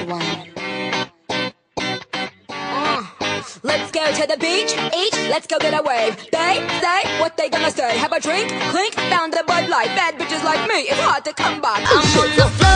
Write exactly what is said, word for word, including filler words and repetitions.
one. Uh, let's go to the beach, each, let's go get a wave. They say what they gonna say. Have a drink, clink, found a Bud Light. Bad bitches like me, it's hard to come by. I'm on the floor.